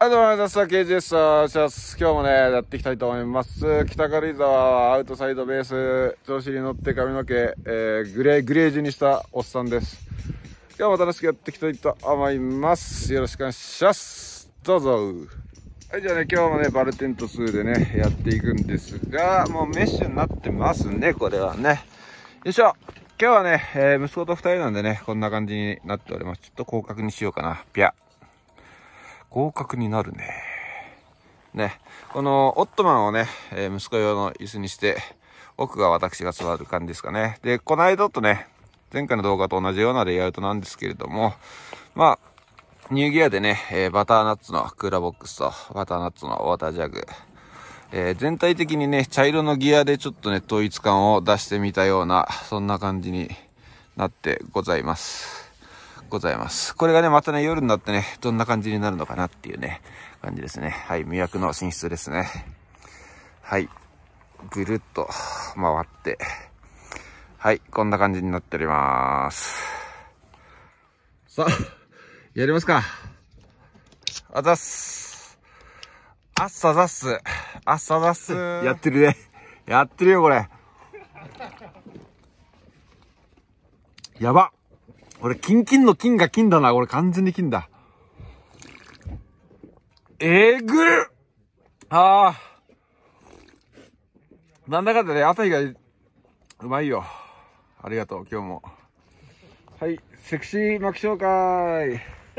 はい、どうも、皆さん、ケイジです。今日もね、やっていきたいと思います。北軽井沢アウトサイドベース、調子に乗って髪の毛、グレージュにしたおっさんです。今日も楽しくやっていきたいと思います。よろしくお願いします。どうぞ。はい、じゃあね、今日もね、バルテント2でね、やっていくんですが、もうメッシュになってますね、これはね。よいしょ。今日はね、息子と2人なんでね、こんな感じになっております。ちょっと広角にしようかな。ぴゃ。広角になるね。ね。このオットマンをね、息子用の椅子にして、奥が私が座る感じですかね。で、この間とね、前回の動画と同じようなレイアウトなんですけれども、まあ、ニューギアでね、バターナッツのクーラーボックスと、バターナッツのウォータージャグ、全体的にね、茶色のギアでちょっとね、統一感を出してみたような、そんな感じになってございます。これがね、またね、夜になってね、どんな感じになるのかなっていうね、感じですね。はい、魅惑の寝室ですね。はい。ぐるっと回って。はい、こんな感じになっております。さあ、やりますか。あざっす。あっさざっす。あっさざっす。やってるね。やってるよ、これ。やば。これ、キンの金が金だな。これ、完全に金だ。えぐっ。ああ。なんだかんだね、朝日がうまいよ。ありがとう、今日も。はい、セクシー巻き紹介。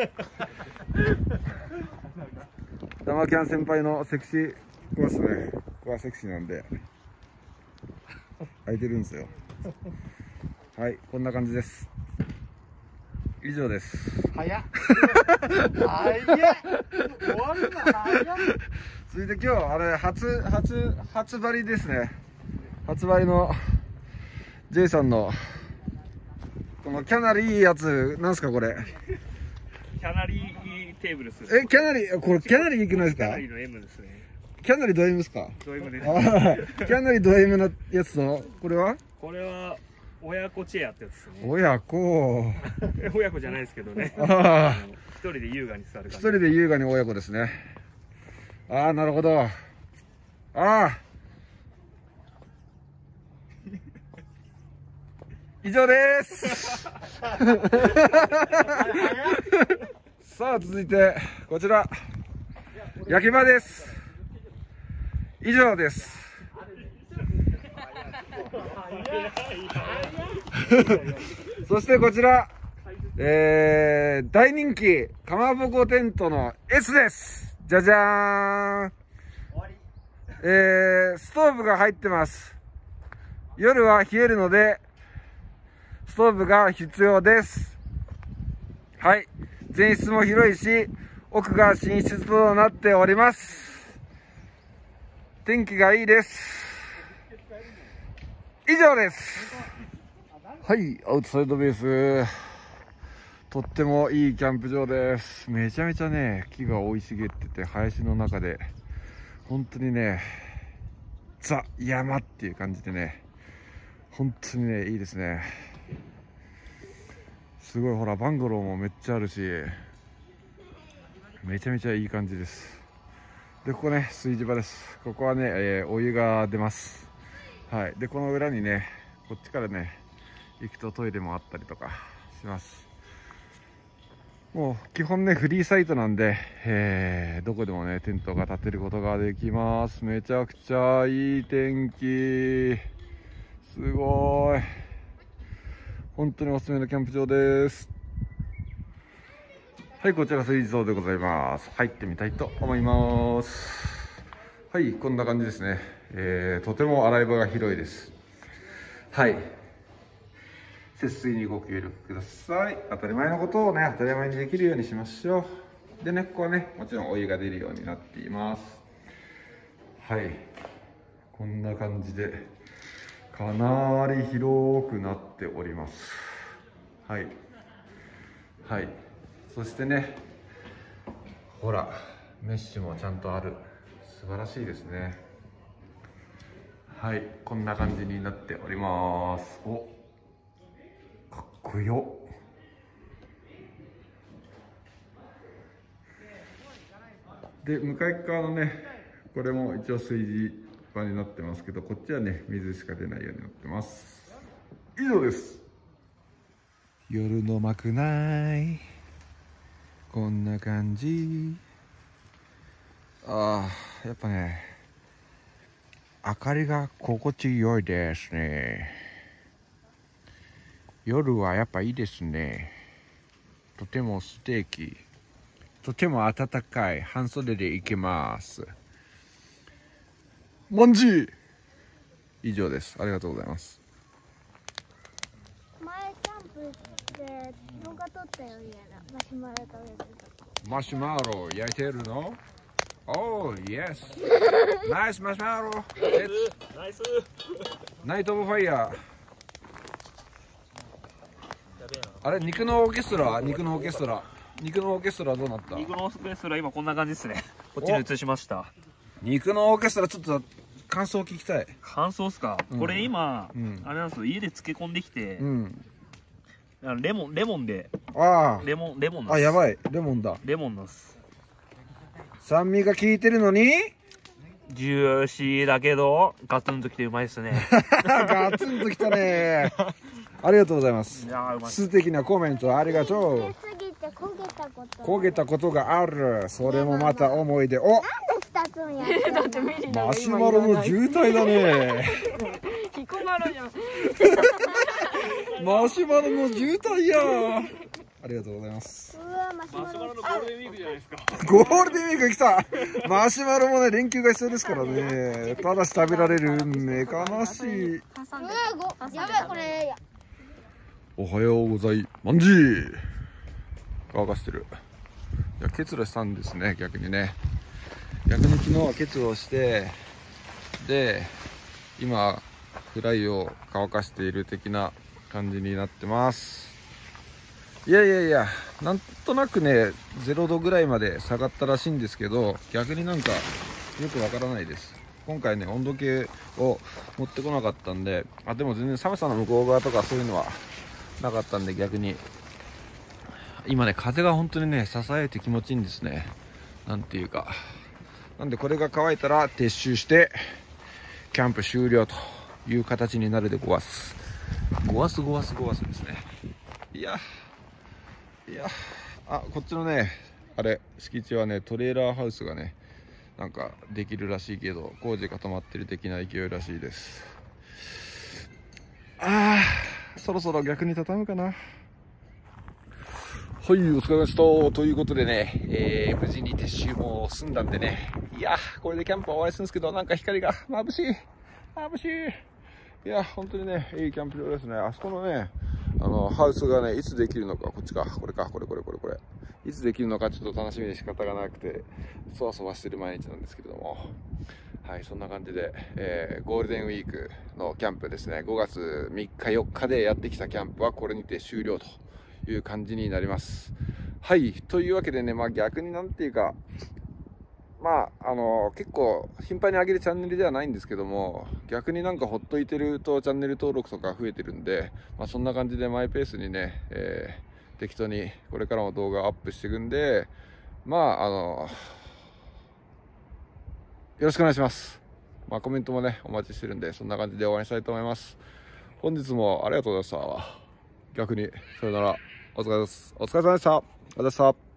ダマキャン先輩のセクシー、ここですね。ここはセクシーなんで。空いてるんですよ。はい、こんな感じです。以上です。 早っ。早っ。終わるの早っ。 続いて今日、あれ、初張りですね。初張りの J さんの、このキャナリいいやつ、なんすかこれ。 キャナリーテーブルです。 キャナリ、これキャナリいくないですか？ キャナリーの M ですね。 キャナリド M ですか？ ド M です。 キャナリド M のやつと、これは親子チェアってやつですね。 親子。 親子じゃないですけどね。一人で優雅に座る感じ。 一人で優雅に親子ですね。ああ、なるほど。ああ。以上です。さあ、続いて、こちら。焼き場です。以上です。そしてこちら、大人気かまぼこテントの S です。じゃじゃーん。ストーブが入ってます。夜は冷えるのでストーブが必要です。はい、前室も広いし奥が寝室となっております。天気がいいです。以上です。はい、アウトサイドベース、とってもいいキャンプ場です。めちゃめちゃね、木が生い茂ってて、林の中で本当にね、ザ・山っていう感じでね、本当にね、いいですね。すごい、ほらバンゴローもめっちゃあるし、めちゃめちゃいい感じです。で、ここね、炊事場です。ここはね、お湯が出ます。はい。で、この裏にね、こっちからね行くとトイレもあったりとかします。もう基本ね、フリーサイトなんで、どこでもねテントが立てることができます。めちゃくちゃいい天気、すごい、本当におすすめのキャンプ場です。はい、こちら水槽でございます。入ってみたいと思います。はい、こんな感じですね。とても洗い場が広いです。はい、節水にご協力ください。当たり前のことをね、当たり前にできるようにしましょう。でね、ここはね、もちろんお湯が出るようになっています。はい、こんな感じでかなり広くなっております。はい、はい、そしてね、ほらメッシュもちゃんとある。素晴らしいですね。はい、こんな感じになっております。お、かっこよ。 で向かい側のねこれも一応炊事場になってますけど、こっちはね水しか出ないようになってます。以上です。夜のまくないこんな感じ。ああ、やっぱね明かりが心地よいですね。夜はやっぱいいですね。とても素敵、とても暖かい。半袖で行けます。マンジー以上です。ありがとうございます。 前キャンプで動画撮ったよ、家のマシュマロ食べてるとこ。 マシュマロ焼いてるの？おー、イエス。ナイスマシュマロ。 ナイス。 ナイト・オブ・ファイヤー。 やべえな。 あれ、肉のオーケストラ、肉のオーケストラ。肉のオーケストラどうなった？ 肉のオーケストラ今こんな感じですね。こっちに移しました。 肉のオーケストラちょっと感想聞きたい。 感想っすか？ うんこれ今、 うんあれなんですよ、家で漬け込んできて、 うん。 レモンで、 あレモンなんあ。あ、 す。 やばい。レモンだ。 レモンなんす。 酸味が効いてるのにジューシーだけど、ガツンときてうまいっすね。 ガツンときたね。ありがとうございますい。やーうまいっす。 素敵なコメントありがとう。 入れすぎて焦げたこと。 焦げたことがある。それもまた思い出。お、 なんで2つもやってんの？ マシュマロの渋滞だね。 彦摩呂じゃん。 マシュマロの渋滞や。ありがとうございます。 うわ、マシュマロ。 ゴールデンウィークじゃないですか。 ゴールデンウィーク来た。マシュマロもね、連休が必要ですからね。ただし食べられる運命、悲しい。 やべえ、これ。 おはようございまんじー。乾かしてる。いや、結露したんですね、逆にね。逆に昨日は結露をして、で、今、フライを乾かしている的な感じになってます。いやいやいや、なんとなくね、0度ぐらいまで下がったらしいんですけど、逆になんかよくわからないです。今回ね、温度計を持ってこなかったんで、あ、でも全然寒さの向こう側とかそういうのはなかったんで、逆に。今ね、風が本当にね、支えて気持ちいいんですね。なんていうか。なんでこれが乾いたら撤収して、キャンプ終了という形になるでごわす。ごわすですね。いや、あ、こっちのね、あれ、敷地はね、トレーラーハウスがね、なんかできるらしいけど、工事が止まってる的な勢いらしいです。あー、そろそろ逆に畳むかな。はい、お疲れ様でした。ということでね、無事に撤収も済んだんでね、いや、これでキャンプは終わりするんですけど、なんか光が眩しい。いや、本当にね、いいキャンプ場ですね。あそこのね、ハウスがね、いつできるのか、こっちか、これ。いつできるのかちょっと楽しみで仕方がなくて、そわそわしてる毎日なんですけれども。はい、そんな感じで、ゴールデンウィークのキャンプですね、5月3日4日でやってきたキャンプはこれにて終了という感じになります。はい、というわけでね、まあ逆になんていうか、まあ、結構頻繁に上げるチャンネルではないんですけども、逆になんかほっといてるとチャンネル登録とか増えてるんで、まあ、そんな感じでマイペースにね、適当にこれからも動画アップしていくんで、まあ、よろしくお願いします。まあ、コメントもね、お待ちしてるんで、そんな感じで終わりにしたいと思います。本日もありがとうございました。逆に、さよなら。お疲れ様でした。ありがとうございました。